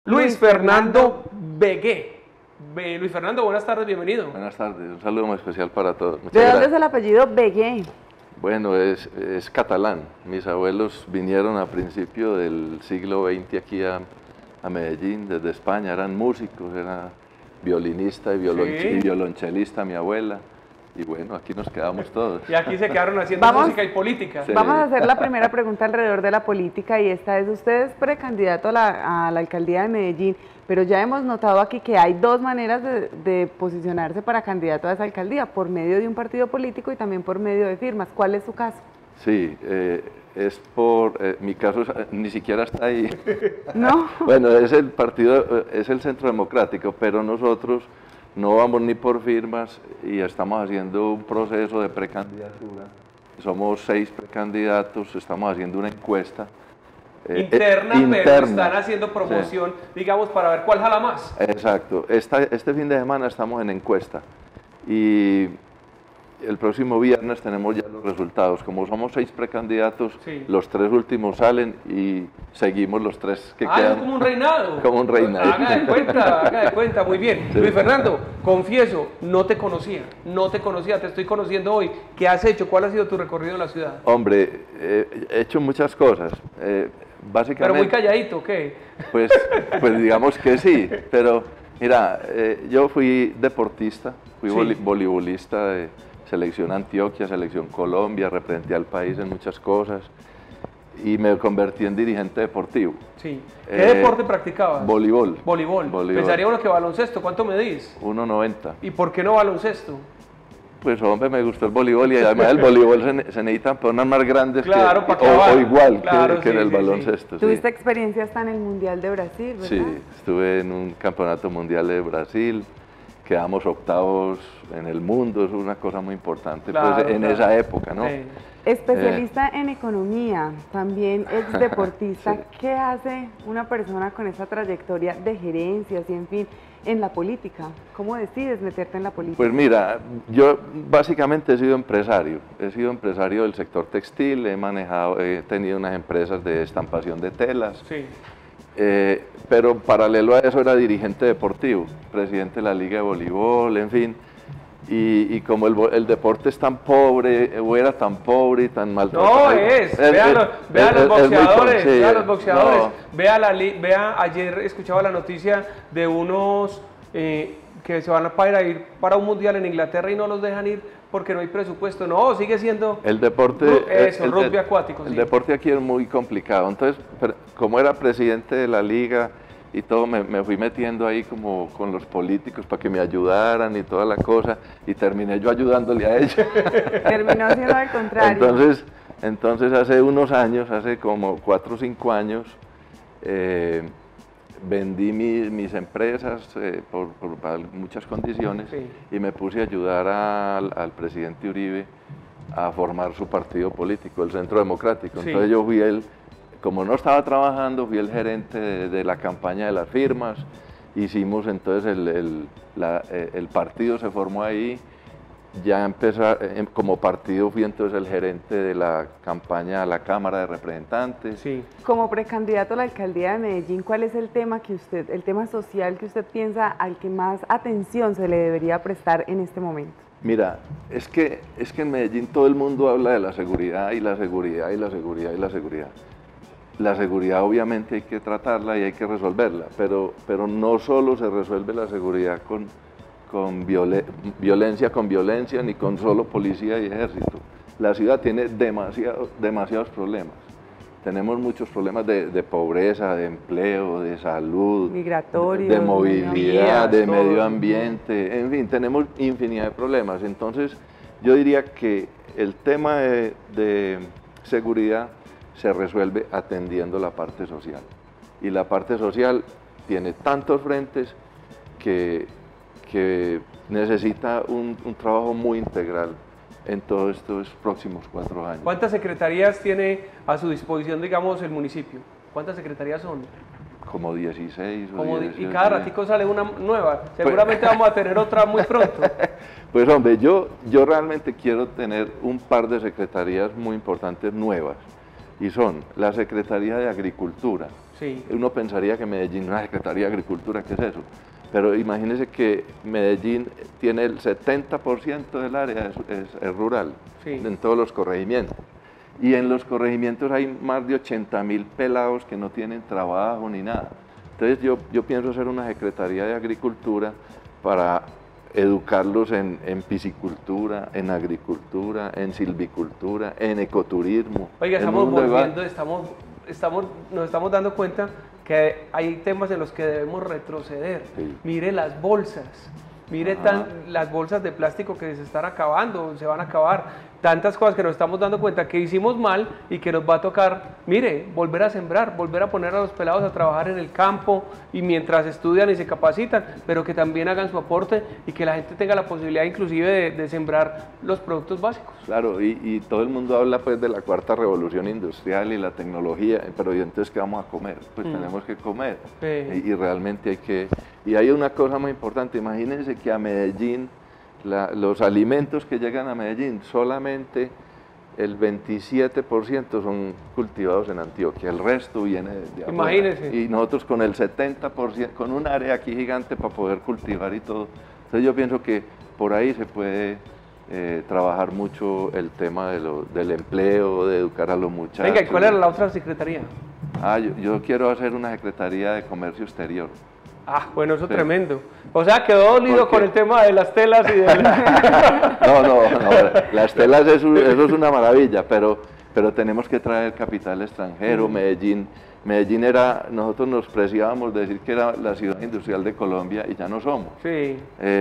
Luis Fernando Begué. Luis Fernando, buenas tardes, bienvenido. Buenas tardes, un saludo muy especial para todos. ¿De dónde es el apellido Begué? Bueno, es catalán. Mis abuelos vinieron a principio del siglo XX aquí a Medellín, desde España. Eran músicos, era violinista y violonchelista mi abuela. Y bueno, aquí nos quedamos todos. Y aquí se quedaron haciendo música y política. Sí. Vamos a hacer la primera pregunta alrededor de la política y esta es, usted es precandidato a la alcaldía de Medellín, pero ya hemos notado aquí que hay dos maneras de posicionarse para candidato a esa alcaldía, por medio de un partido político y también por medio de firmas. ¿Cuál es su caso? Sí, es por, mi caso ni siquiera está ahí. ¿No? Bueno, es el partido, es el Centro Democrático, pero nosotros no vamos ni por firmas y estamos haciendo un proceso de precandidatura. Somos 6 precandidatos, estamos haciendo una encuesta. Interna, pero están haciendo promoción, sí, digamos, para ver cuál jala más. Exacto. Este fin de semana estamos en encuesta y el próximo viernes tenemos ya los resultados. Como somos 6 precandidatos, sí, los 3 últimos salen y seguimos los 3 que quedan. Es como un reinado. Como un reinado. Haga de cuenta, muy bien. Sí. Luis Fernando, confieso, no te conocía, te estoy conociendo hoy. ¿Qué has hecho? ¿Cuál ha sido tu recorrido en la ciudad? Hombre, he hecho muchas cosas. Básicamente, ¿pero muy calladito, qué? Pues digamos que sí, pero mira, yo fui deportista, fui voleibolista de Selección Antioquia, Selección Colombia, representé al país en muchas cosas y me convertí en dirigente deportivo. Sí. ¿Qué deporte practicabas? Voleibol. Voleibol. Pensaría uno que baloncesto. ¿Cuánto medís? 1,90. ¿Y por qué no baloncesto? Pues hombre, me gustó el voleibol y además el voleibol se necesitan personas más grandes, claro, o igual, claro, que en el baloncesto. ¿Tuviste experiencia hasta en el Mundial de Brasil, verdad? Sí, estuve en un campeonato mundial de Brasil, quedamos octavos en el mundo, es una cosa muy importante, pues, en esa época, ¿no? Sí. Especialista en economía, también ex deportista, sí. ¿Qué hace una persona con esa trayectoria de gerencias y en fin, en la política? ¿Cómo decides meterte en la política? Pues mira, yo básicamente he sido empresario del sector textil, he tenido unas empresas de estampación de telas, sí. Pero paralelo a eso era dirigente deportivo, presidente de la Liga de Voleibol, en fin. Y como el deporte es tan pobre, o era tan pobre y tan maltratado. Vea los boxeadores, sí, vea los boxeadores. No. Vea, ayer escuchaba la noticia de unos que se van a ir para un mundial en Inglaterra y no los dejan ir porque no hay presupuesto. No, sigue siendo el deporte, rugby acuático. El deporte aquí es muy complicado. Entonces, como era presidente de la liga y todo, me fui metiendo ahí como con los políticos para que me ayudaran y toda la cosa, y terminé yo ayudándole a ellos. Terminó siendo al contrario. Entonces hace unos años, hace como 4 o 5 años, vendí mis empresas por muchas condiciones, sí, y me puse a ayudar al presidente Uribe a formar su partido político, el Centro Democrático. Sí. Entonces yo fui como no estaba trabajando, fui el gerente de la campaña de las firmas, hicimos entonces el partido se formó ahí, ya empezó, como partido fui entonces el gerente de la campaña a la Cámara de Representantes. Sí. Como precandidato a la alcaldía de Medellín, ¿cuál es el tema social que usted piensa al que más atención se le debería prestar en este momento? Mira, es que en Medellín todo el mundo habla de la seguridad y la seguridad y la seguridad y la seguridad. La seguridad obviamente hay que tratarla y hay que resolverla, pero no solo se resuelve la seguridad con violencia, ni con solo policía y ejército. La ciudad tiene demasiados problemas. Tenemos muchos problemas de pobreza, de empleo, de salud, migratorio, de movilidad, de medio ambiente, en fin, tenemos infinidad de problemas. Entonces, yo diría que el tema de seguridad se resuelve atendiendo la parte social. Y la parte social tiene tantos frentes que necesita un trabajo muy integral en todos estos próximos 4 años. ¿Cuántas secretarías tiene a su disposición, digamos, el municipio? ¿Cuántas secretarías son? Como 16 o 18. Y cada ratico sale una nueva. Seguramente vamos a tener otra muy pronto. Pues hombre, yo realmente quiero tener un par de secretarías muy importantes nuevas. Y son la Secretaría de Agricultura, Sí. Uno pensaría que Medellín es una Secretaría de Agricultura, ¿qué es eso? Pero imagínense que Medellín tiene el 70% del área es rural, sí. En todos los corregimientos. Y en los corregimientos hay más de 80.000 pelados que no tienen trabajo ni nada. Entonces yo pienso hacer una Secretaría de Agricultura para educarlos en piscicultura, en agricultura, en silvicultura, en ecoturismo. Oiga, estamos volviendo, nos estamos dando cuenta que hay temas en los que debemos retroceder. Sí. Mire las bolsas, mire las bolsas de plástico que se están acabando, se van a acabar. Tantas cosas que nos estamos dando cuenta que hicimos mal y que nos va a tocar, mire, volver a sembrar, volver a poner a los pelados a trabajar en el campo y mientras estudian y se capacitan, pero que también hagan su aporte y que la gente tenga la posibilidad inclusive de sembrar los productos básicos. Claro, y todo el mundo habla pues de la cuarta revolución industrial y la tecnología, pero ¿y entonces qué vamos a comer? Pues tenemos que comer y realmente hay que... Y hay una cosa muy importante, imagínense que a Medellín, los alimentos que llegan a Medellín, solamente el 27% son cultivados en Antioquia, el resto viene de afuera. Imagínense. Y nosotros con el 70%, con un área aquí gigante para poder cultivar y todo. Entonces yo pienso que por ahí se puede trabajar mucho el tema del empleo, de educar a los muchachos. Venga, ¿y cuál era la otra secretaría? Yo quiero hacer una Secretaría de Comercio Exterior. Ah, bueno, eso es tremendo. O sea, quedó dolido con el tema de las telas y de No, las telas eso es una maravilla, pero tenemos que traer capital extranjero. Medellín era, nosotros nos preciábamos de decir que era la ciudad industrial de Colombia y ya no somos. Sí.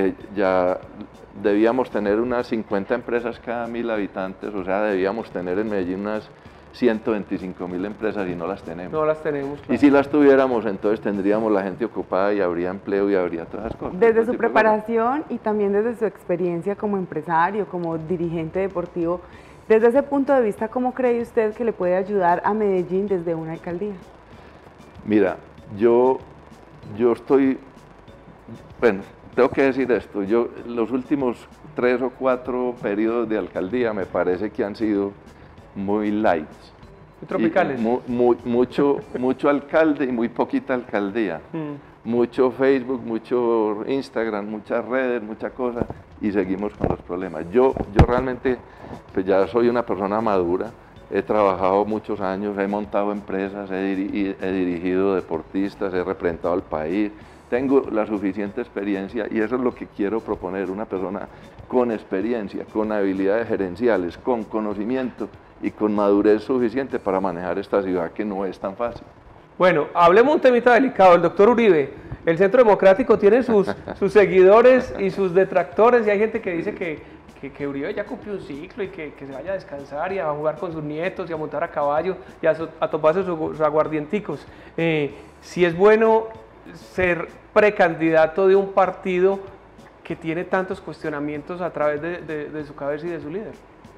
Ya debíamos tener unas 50 empresas cada 1.000 habitantes, o sea, debíamos tener en Medellín unas 125.000 empresas y no las tenemos. No las tenemos. Claro. Y si las tuviéramos, entonces tendríamos la gente ocupada y habría empleo y habría todas esas cosas. Desde su preparación y también desde su experiencia como empresario, como dirigente deportivo, desde ese punto de vista, ¿cómo cree usted que le puede ayudar a Medellín desde una alcaldía? Mira, yo estoy, bueno, tengo que decir esto, los últimos 3 o 4 periodos de alcaldía me parece que han sido muy light. Muy tropicales. Mucho alcalde y muy poquita alcaldía. Mucho Facebook, mucho Instagram, muchas redes, muchas cosas y seguimos con los problemas. Yo realmente pues ya soy una persona madura, he trabajado muchos años, he montado empresas, he dirigido deportistas, he representado al país, tengo la suficiente experiencia y eso es lo que quiero proponer, una persona con experiencia, con habilidades gerenciales, con conocimiento y con madurez suficiente para manejar esta ciudad que no es tan fácil. Bueno, hablemos un temita delicado. El doctor Uribe, el Centro Democrático tiene sus seguidores y sus detractores y hay gente que dice que Uribe ya cumplió un ciclo y que se vaya a descansar y a jugar con sus nietos y a montar a caballo y a tomarse sus aguardienticos. Si es bueno ser precandidato de un partido que tiene tantos cuestionamientos a través de su cabeza y de su líder.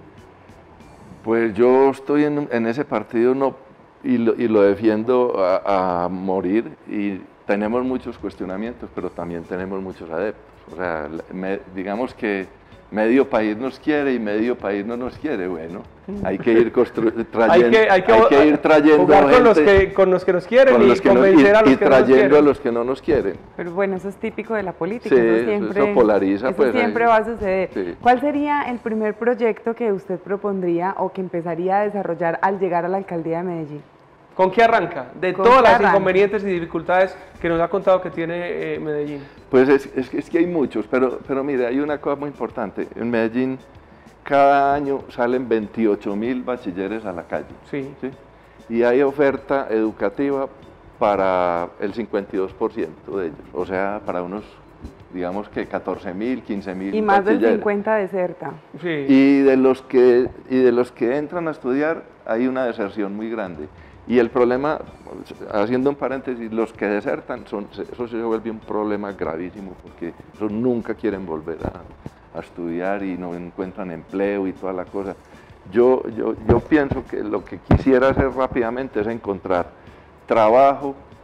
Pues yo estoy en ese partido y lo defiendo a morir y tenemos muchos cuestionamientos, pero también tenemos muchos adeptos. O sea, digamos que medio país nos quiere y medio país no nos quiere. Bueno, hay que ir trayendo, hay que ir trayendo jugar gente, con los que nos quieren y convencer a los que no nos quieren. Y trayendo a los que no nos quieren. Pero bueno, eso es típico de la política. Sí, eso polariza. Eso siempre va a suceder. Sí. ¿Cuál sería el primer proyecto que usted propondría o que empezaría a desarrollar al llegar a la alcaldía de Medellín? ¿Con qué arranca? De todas las inconvenientes y dificultades que nos ha contado que tiene Medellín. Pues es que hay muchos, pero mire, hay una cosa muy importante. En Medellín cada año salen 28.000 bachilleres a la calle. Sí. ¿Sí? Y hay oferta educativa para el 52% de ellos, o sea, para unos, digamos que 14.000, 15.000 y más bachilleres. del 50 deserta. Sí. Y de los que entran a estudiar hay una deserción muy grande. Y el problema, haciendo un paréntesis, los que desertan, eso se vuelve un problema gravísimo porque esos nunca quieren volver a estudiar y no encuentran empleo y toda la cosa. Yo pienso que lo que quisiera hacer rápidamente es encontrar trabajo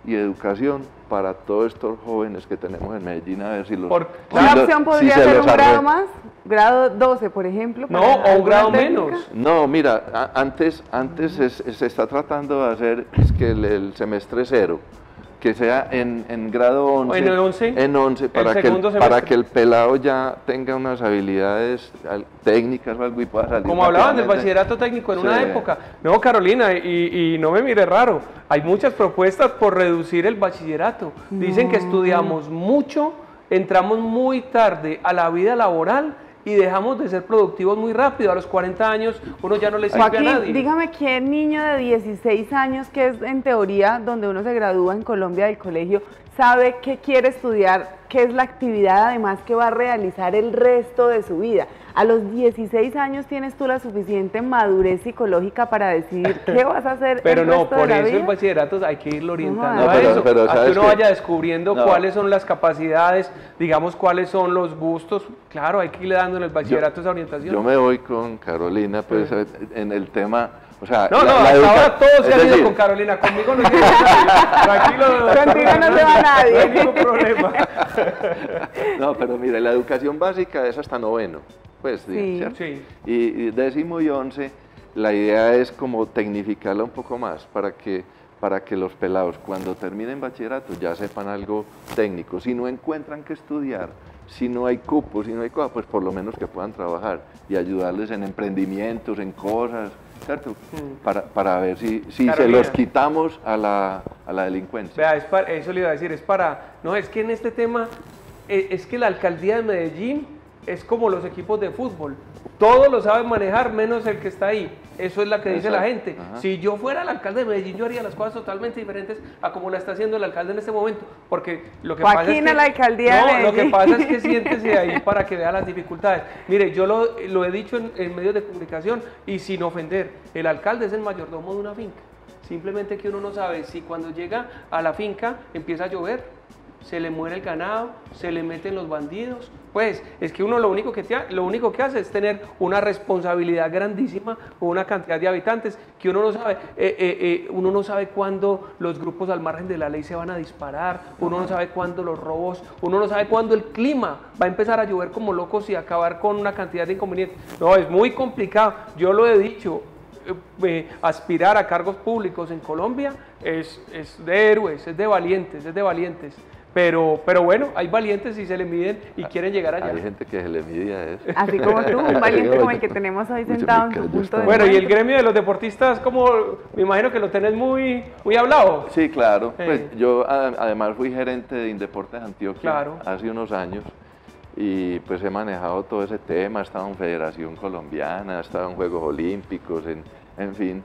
y educación para todos estos jóvenes que tenemos en Medellín, a ver si los... Una opción podría ser un grado más, grado 12, por ejemplo. No, o un grado menos. No, mira, antes se está tratando de hacer que el semestre 0, que sea en grado 11, en 11 para que el pelado ya tenga unas habilidades técnicas o algo y pueda salir. Como hablaban del bachillerato técnico en una época. No, Carolina, y no me mire raro, hay muchas propuestas por reducir el bachillerato. Dicen que estudiamos mucho, entramos muy tarde a la vida laboral y dejamos de ser productivos muy rápido. A los 40 años uno ya no le sirve a nadie. Dígame, ¿qué niño de 16 años, que es en teoría donde uno se gradúa en Colombia del colegio, sabe qué quiere estudiar, qué es la actividad además que va a realizar el resto de su vida? A los 16 años tienes tú la suficiente madurez psicológica para decidir qué vas a hacer. Pero no, por eso el bachillerato hay que irlo orientando a eso, a que uno vaya descubriendo cuáles son las capacidades, digamos cuáles son los gustos. Claro, hay que irle dando en el bachillerato esa orientación. Yo me voy con Carolina, pues en el tema. O sea, hasta ahora todos se han ido con Carolina, conmigo no se va nadie. Tranquilo, contigo no se va nadie. No hay ningún problema. No, pero mire, la educación básica es hasta 9º, pues, ¿cierto? Sí. Y 10º y 11, la idea es como tecnificarla un poco más para que los pelados cuando terminen bachillerato ya sepan algo técnico. Si no encuentran que estudiar, si no hay cupos, si no hay cosas, pues por lo menos que puedan trabajar y ayudarles en emprendimientos, en cosas, ¿cierto? Para ver si se los quitamos a la delincuencia. Vea, eso le iba a decir, no, es que en este tema, es que la alcaldía de Medellín es como los equipos de fútbol, todos lo saben manejar menos el que está ahí. Eso es lo que dice la gente. Ajá. Si yo fuera el alcalde de Medellín, yo haría las cosas totalmente diferentes a como la está haciendo el alcalde en este momento, porque lo que pasa es que la alcaldía de lo que pasa es que siéntese ahí para que vea las dificultades. Mire, yo lo he dicho en medios de comunicación y sin ofender, el alcalde es el mayordomo de una finca. Simplemente que uno no sabe si cuando llega a la finca empieza a llover, se le muere el ganado, se le meten los bandidos. Pues es que uno lo único que hace es tener una responsabilidad grandísima con una cantidad de habitantes que uno no sabe cuándo los grupos al margen de la ley se van a disparar, uno no sabe cuándo los robos, uno no sabe cuándo el clima va a empezar a llover como locos y acabar con una cantidad de inconvenientes. No, es muy complicado, yo lo he dicho, aspirar a cargos públicos en Colombia es de héroes, es de valientes. Pero bueno, hay valientes y se le miden y quieren llegar allá. Hay gente que se le mide a eso. Así como tú, un valiente como el que tenemos hoy sentado en tu punto de Bueno, y el gremio de los deportistas, como me imagino que lo tenés muy hablado. Sí, claro. Pues yo además fui gerente de Indeportes Antioquia hace unos años y pues he manejado todo ese tema, he estado en Federación Colombiana, he estado en Juegos Olímpicos, en fin.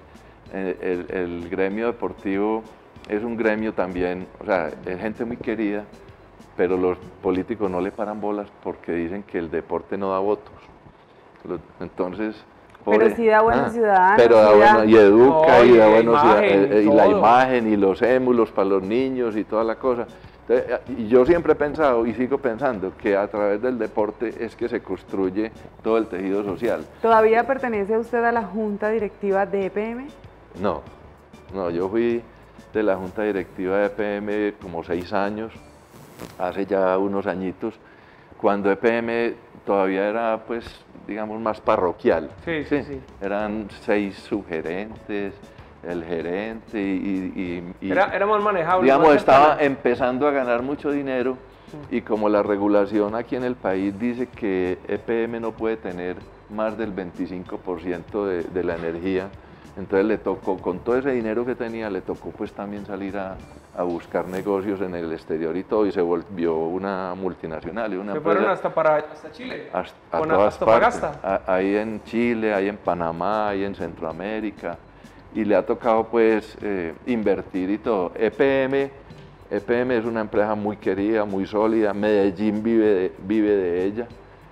El gremio deportivo es un gremio también, o sea, es gente muy querida, pero los políticos no le paran bolas porque dicen que el deporte no da votos. Entonces, pero sí da buenos ciudadanos. Pero da bueno, y educa, y da buenos ciudadanos, y la imagen, y los émulos para los niños, y toda la cosa. Entonces, y yo siempre he pensado, y sigo pensando, que a través del deporte es que se construye todo el tejido social. ¿Todavía pertenece usted a la junta directiva de EPM? No, yo fui de la junta directiva de EPM como 6 años, hace ya unos añitos, cuando EPM todavía era, pues, digamos, más parroquial. Sí. Eran 6 subgerentes, el gerente y era más manejable. Digamos, estaba empezando a ganar mucho dinero y como la regulación aquí en el país dice que EPM no puede tener más del 25% de la energía, entonces le tocó, con todo ese dinero que tenía, le tocó pues también salir a buscar negocios en el exterior y todo, y se volvió una multinacional. ¿Se fueron hasta Chile? A todas partes. Ahí en Chile, ahí en Panamá, ahí en Centroamérica, y le ha tocado pues invertir y todo. EPM es una empresa muy querida, muy sólida, Medellín vive de ella,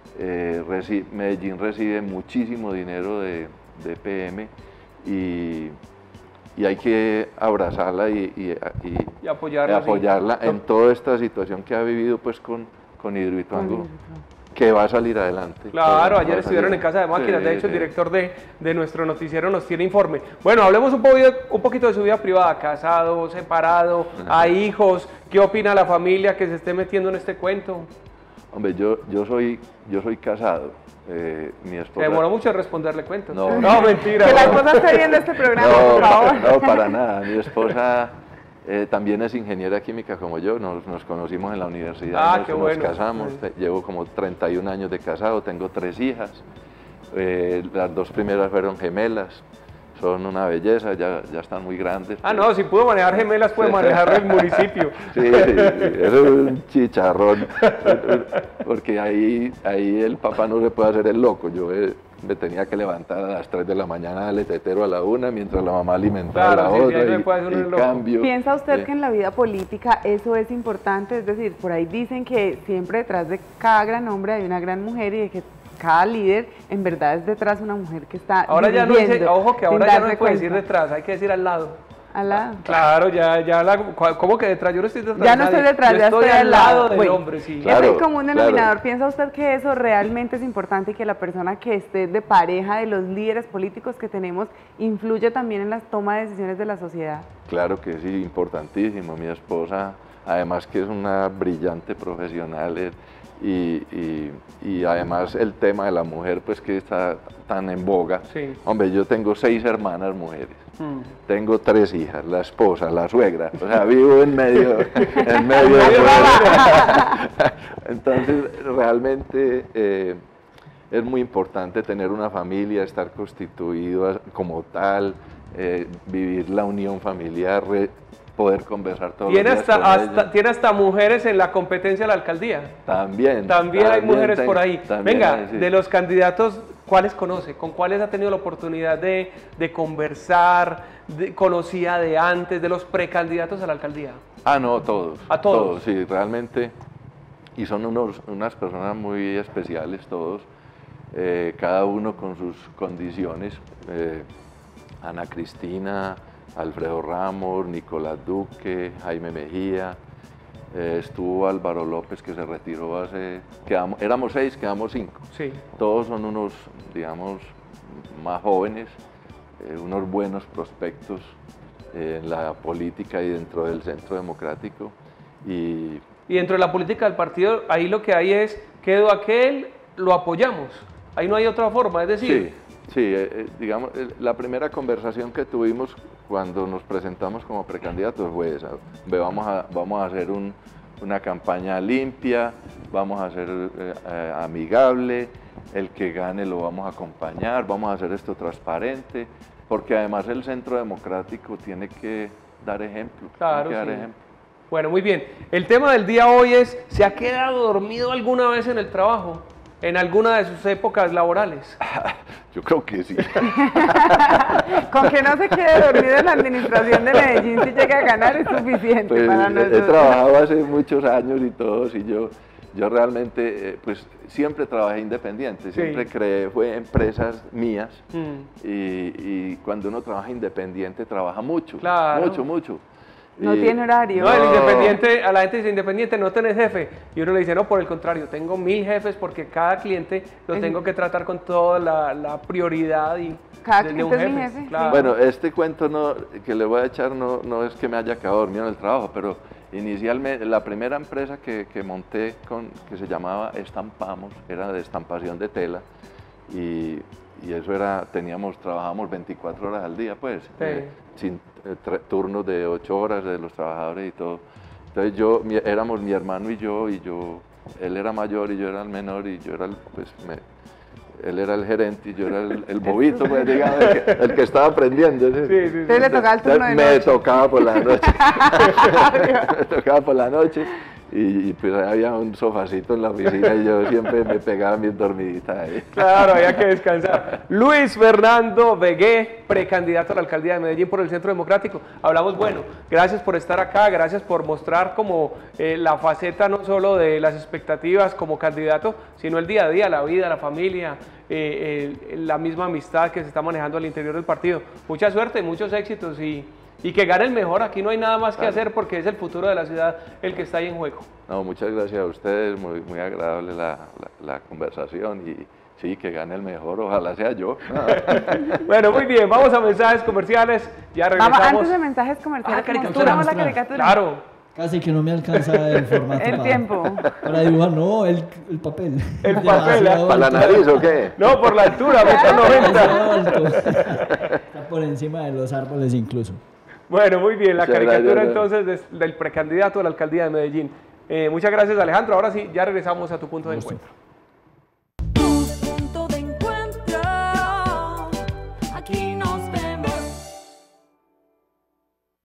Medellín recibe muchísimo dinero de EPM, y hay que abrazarla y apoyarla en toda esta situación que ha vivido pues con Hidroituango. que va a salir adelante. Claro, ayer estuvieron en Casa de Máquinas, de hecho el director de nuestro noticiero nos tiene informe. Bueno, hablemos un poquito de su vida privada, casado, separado, hay hijos, ¿qué opina la familia que se esté metiendo en este cuento? Hombre, yo soy casado, mi esposa... Me demoró mucho en responderle cuentos. No, mentira. Que la esposa esté viendo este programa, por favor. No, para nada, mi esposa... también es ingeniera química como yo, nos conocimos en la universidad, nos casamos, llevo como 31 años de casado, tengo 3 hijas, las 2 primeras fueron gemelas, son una belleza, ya están muy grandes. No, si pudo manejar gemelas puede manejar el municipio. Sí, eso es un chicharrón, porque ahí el papá no se puede hacer el loco, yo me tenía que levantar a las 3 de la mañana, darle tetero a la una, mientras la mamá alimentaba a la otra, y cambio. ¿Piensa usted que en la vida política eso es importante? Es decir, por ahí dicen que siempre detrás de cada gran hombre hay una gran mujer y de que cada líder en verdad es detrás una mujer que está ahora ya no dice, ojo que ahora ya no se puede decir detrás, hay que decir al lado. ¿Al lado? Claro, ¿cómo que detrás? Yo no estoy detrás. Ya no estoy detrás, ya estoy al lado del hombre, sí. Claro, es el común denominador. ¿Piensa usted que eso realmente es importante y que la persona que esté de pareja de los líderes políticos que tenemos influye también en la toma de decisiones de la sociedad? Claro que sí, importantísimo. Mi esposa, además que es una brillante profesional, y además el tema de la mujer pues que está tan en boga. Sí. Hombre, yo tengo 6 hermanas mujeres, tengo 3 hijas, la esposa, la suegra, o sea, vivo en medio entonces realmente es muy importante tener una familia, estar constituido como tal, vivir la unión familiar, poder conversar todos los días tiene hasta mujeres en la competencia de la alcaldía. También hay mujeres por ahí. Venga, sí. De los candidatos, ¿cuáles conoce? ¿Con cuáles ha tenido la oportunidad de conversar? ¿Conocía de antes, de los precandidatos a la alcaldía? No, todos. ¿A todos? Sí, realmente. Y son unas personas muy especiales todos, cada uno con sus condiciones. Ana Cristina, Alfredo Ramos, Nicolás Duque, Jaime Mejía, estuvo Álvaro López que se retiró éramos 6, quedamos 5. Sí. Todos son unos, digamos, más jóvenes, unos buenos prospectos en la política y dentro del Centro Democrático. Y dentro de la política del partido, ahí lo que hay es, quedó aquel, lo apoyamos. Ahí no hay otra forma, es decir... Sí, digamos, la primera conversación que tuvimos cuando nos presentamos como precandidatos fue esa. Vamos a hacer una campaña limpia, vamos a ser amigable, el que gane lo vamos a acompañar, vamos a hacer esto transparente, porque además el Centro Democrático tiene que dar ejemplo. Claro, tiene que dar ejemplo. Bueno, muy bien. El tema del día hoy es, ¿se ha quedado dormido alguna vez en el trabajo? ¿En alguna de sus épocas laborales? Yo creo que sí. Con que no se quede dormido en la administración de Medellín si llega a ganar es suficiente pues, para nosotros. He trabajado hace muchos años y todos, y yo realmente pues siempre trabajé independiente, siempre fue empresas mías, y cuando uno trabaja independiente trabaja mucho, claro. mucho. No tiene horario. No, el independiente, a la gente dice, independiente, no tenés jefe. Y uno le dice, no, por el contrario, tengo 1000 jefes porque cada cliente lo tengo que tratar con toda la prioridad y cada de cliente un jefe. Es mi jefe. Claro. Bueno, este cuento que le voy a echar no es que me haya quedado dormido en el trabajo, pero inicialmente la primera empresa que monté que se llamaba Estampamos, era de estampación de tela, y eso trabajábamos 24 horas al día, pues, sin turnos de 8 horas de los trabajadores y todo. Entonces éramos mi hermano y yo, él era mayor y yo era el menor, y yo era él era el gerente y yo era el bobito, pues, digamos, el que estaba aprendiendo. Entonces le tocaba el turno de noche. Me tocaba por la noche. Me tocaba por la noche. Y pues había un sofacito en la oficina y yo siempre me pegaba mis dormiditas ahí. Claro, había que descansar. Luis Fernando Vegué, precandidato a la alcaldía de Medellín por el Centro Democrático. Hablamos, bueno, gracias por estar acá, gracias por mostrar como la faceta no solo de las expectativas como candidato, sino el día a día, la vida, la familia, la misma amistad que se está manejando al interior del partido. Mucha suerte, muchos éxitos y y que gane el mejor. Aquí no hay nada más que hacer porque es el futuro de la ciudad el que está ahí en juego. No, muchas gracias a ustedes, muy agradable la conversación y sí, que gane el mejor, ojalá sea yo. Bueno, muy bien, vamos a mensajes comerciales, ya regresamos. Vamos, antes de mensajes comerciales, caricatura. la caricatura. Claro. Casi que no me alcanza el formato. El tiempo. Para dibujar, no, el papel. El papel. ¿Para la nariz o qué? No, por la altura, alto. Está por encima de los árboles incluso. Bueno, muy bien, la caricatura entonces del precandidato a la alcaldía de Medellín. Muchas gracias, Alejandro. Ahora sí, ya regresamos a tu punto de encuentro. Tu punto de encuentro, aquí nos vemos.